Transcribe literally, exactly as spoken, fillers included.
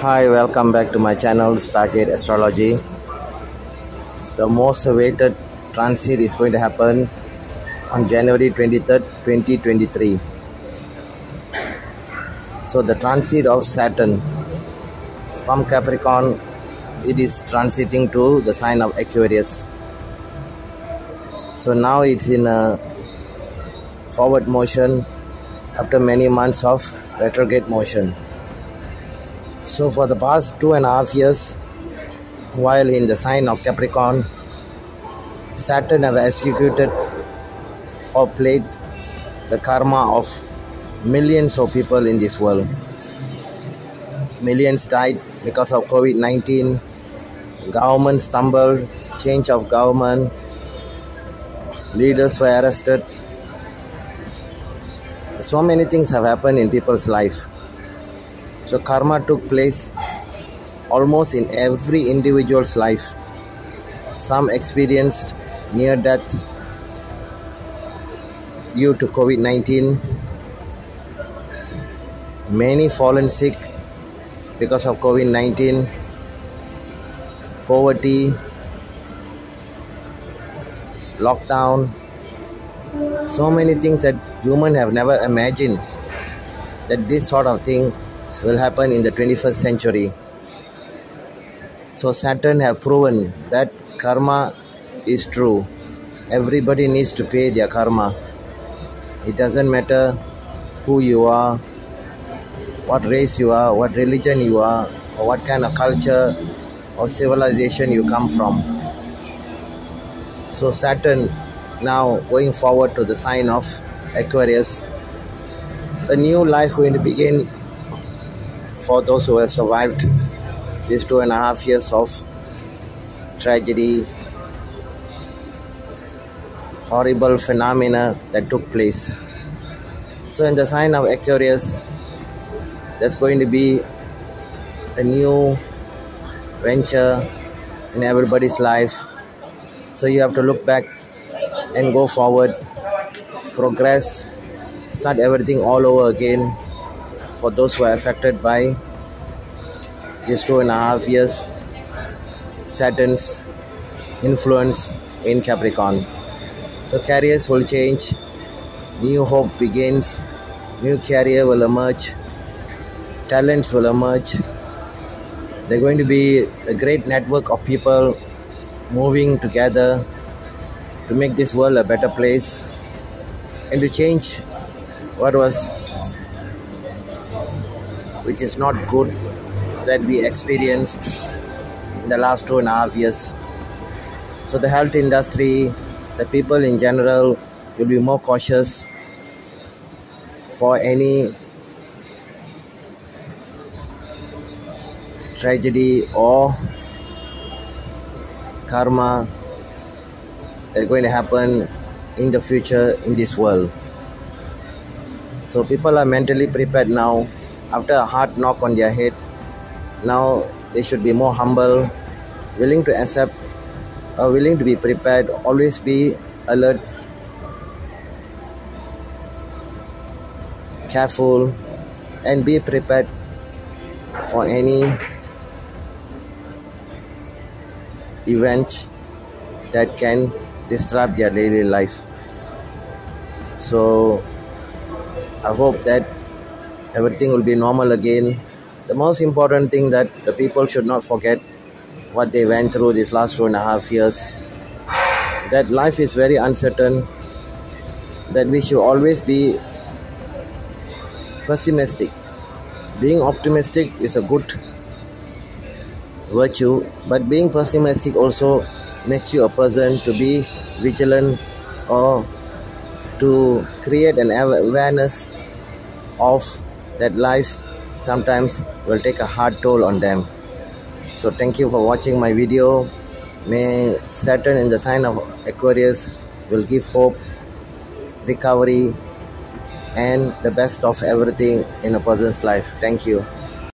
Hi, welcome back to my channel Stargate Astrology. The most awaited transit is going to happen on January twenty-third, twenty twenty-three. So the transit of Saturn from Capricorn, it is transiting to the sign of Aquarius. So now it's in a forward motion after many months of retrograde motion. So for the past two and a half years, while in the sign of Capricorn, Saturn have executed or played the karma of millions of people in this world. Millions died because of COVID nineteen, government stumbled, change of government, leaders were arrested. So many things have happened in people's life. So karma took place almost in every individual's life. Some experienced near death due to COVID nineteen. Many fallen sick because of COVID nineteen. Poverty, lockdown, so many things that humans have never imagined that this sort of thing will happen in the twenty-first century. So Saturn have proven that karma is true. Everybody needs to pay their karma. It doesn't matter who you are, what race you are, what religion you are, or what kind of culture or civilization you come from. So Saturn now going forward to the sign of Aquarius. A new life going to begin for those who have survived these two and a half years of tragedy, horrible phenomena that took place. So in the sign of Aquarius, there's going to be a new venture in everybody's life. So you have to look back and go forward, progress, start everything all over again for those who are affected by these two and a half years Saturn's influence in Capricorn. So careers will change, new hope begins, new career will emerge, talents will emerge. They're going to be a great network of people moving together to make this world a better place and to change what was, which is not good, that we experienced in the last two and a half years. So the health industry, the people in general will be more cautious for any tragedy or karma that is going to happen in the future in this world. So people are mentally prepared now. After a hard knock on their head, now they should be more humble, willing to accept, or willing to be prepared, always be alert, careful, and be prepared for any event that can disrupt their daily life. So I hope that everything will be normal again. The most important thing that the people should not forget what they went through these last two and a half years, that life is very uncertain, that we should always be pessimistic. Being optimistic is a good virtue, but being pessimistic also makes you a person to be vigilant or to create an awareness of that life sometimes will take a hard toll on them. So thank you for watching my video. May Saturn in the sign of Aquarius will give hope, recovery, and the best of everything in a person's life. Thank you.